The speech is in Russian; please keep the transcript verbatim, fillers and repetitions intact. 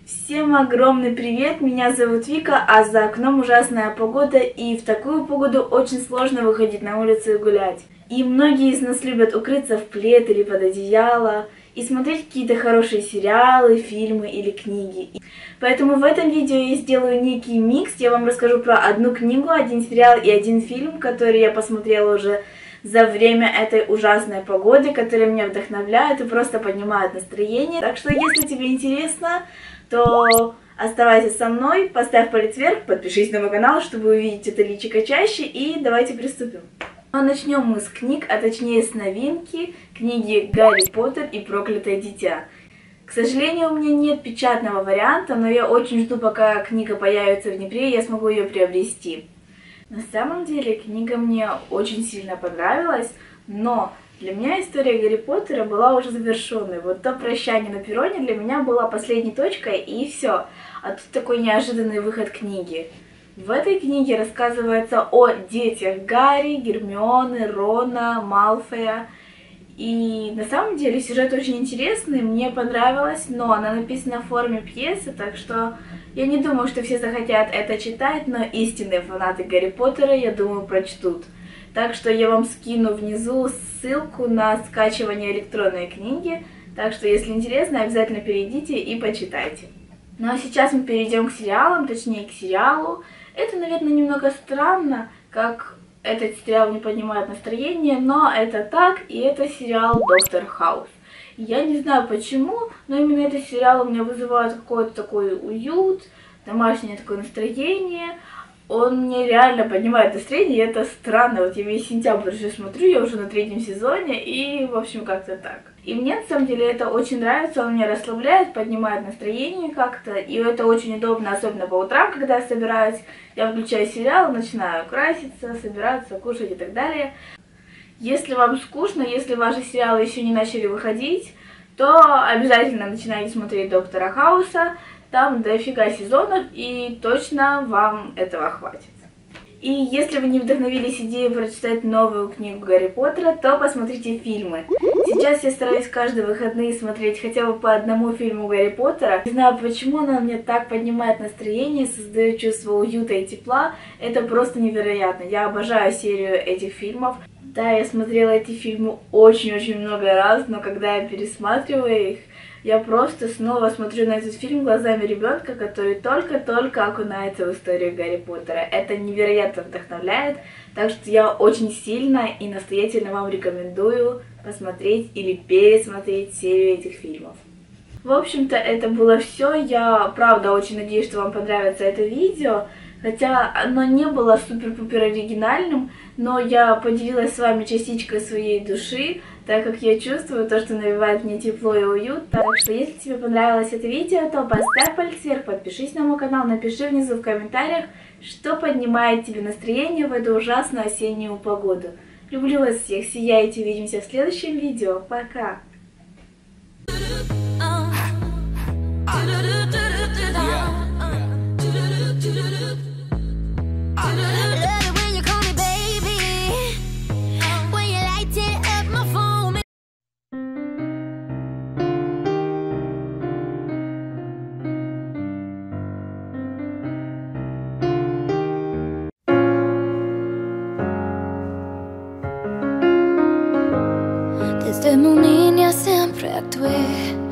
Всем огромный привет, меня зовут Вика, а за окном ужасная погода, и в такую погоду очень сложно выходить на улицу и гулять. И многие из нас любят укрыться в плед или под одеяло, и смотреть какие-то хорошие сериалы, фильмы или книги. Поэтому в этом видео я сделаю некий микс, я вам расскажу про одну книгу, один сериал и один фильм, который я посмотрела уже за время этой ужасной погоды, которые меня вдохновляют и просто поднимают настроение. Так что, если тебе интересно, то оставайся со мной, поставь палец вверх, подпишись на мой канал, чтобы увидеть это личико чаще, и давайте приступим. Но начнем мы с книг, а точнее с новинки, книги «Гарри Поттер и проклятое дитя». К сожалению, у меня нет печатного варианта, но я очень жду, пока книга появится в Днепре, и я смогу ее приобрести. На самом деле, книга мне очень сильно понравилась, но для меня история Гарри Поттера была уже завершенной. Вот то прощание на перроне для меня была последней точкой, и все. А тут такой неожиданный выход книги. В этой книге рассказывается о детях Гарри, Гермионы, Рона, Малфоя. И на самом деле сюжет очень интересный, мне понравилось, но она написана в форме пьесы, так что я не думаю, что все захотят это читать, но истинные фанаты Гарри Поттера, я думаю, прочтут. Так что я вам скину внизу ссылку на скачивание электронной книги, так что если интересно, обязательно перейдите и почитайте. Ну а сейчас мы перейдем к сериалам, точнее к сериалу. Это, наверное, немного странно, как этот сериал не поднимает настроение, но это так, и это сериал «Доктор Хаус». Я не знаю почему, но именно этот сериал у меня вызывает какой-то такой уют, домашнее такое настроение. Он мне реально поднимает настроение, и это странно. Вот я весь сентябрь уже смотрю, я уже на третьем сезоне, и, в общем, как-то так. И мне, на самом деле, это очень нравится, он меня расслабляет, поднимает настроение как-то, и это очень удобно, особенно по утрам, когда я собираюсь. Я включаю сериал, начинаю краситься, собираться, кушать и так далее. Если вам скучно, если ваши сериалы еще не начали выходить, то обязательно начинайте смотреть «Доктора Хауса». Там дофига сезонов, и точно вам этого хватит. И если вы не вдохновились идеей прочитать новую книгу Гарри Поттера, то посмотрите фильмы. Сейчас я стараюсь каждые выходные смотреть хотя бы по одному фильму Гарри Поттера. Не знаю почему, но мне так поднимает настроение, создает чувство уюта и тепла. Это просто невероятно. Я обожаю серию этих фильмов. Да, я смотрела эти фильмы очень-очень много раз, но когда я пересматриваю их, я просто снова смотрю на этот фильм глазами ребенка, который только-только окунается в историю Гарри Поттера. Это невероятно вдохновляет, так что я очень сильно и настоятельно вам рекомендую посмотреть или пересмотреть серию этих фильмов. В общем-то, это было все. Я правда очень надеюсь, что вам понравится это видео. Хотя оно не было супер-пупер оригинальным, но я поделилась с вами частичкой своей души, так как я чувствую то, что навевает мне тепло и уют. Так что, если тебе понравилось это видео, то поставь палец вверх, подпишись на мой канал, напиши внизу в комментариях, что поднимает тебе настроение в эту ужасную осеннюю погоду. Люблю вас всех, сияйте, увидимся в следующем видео. Пока! Desde muy niña siempre actué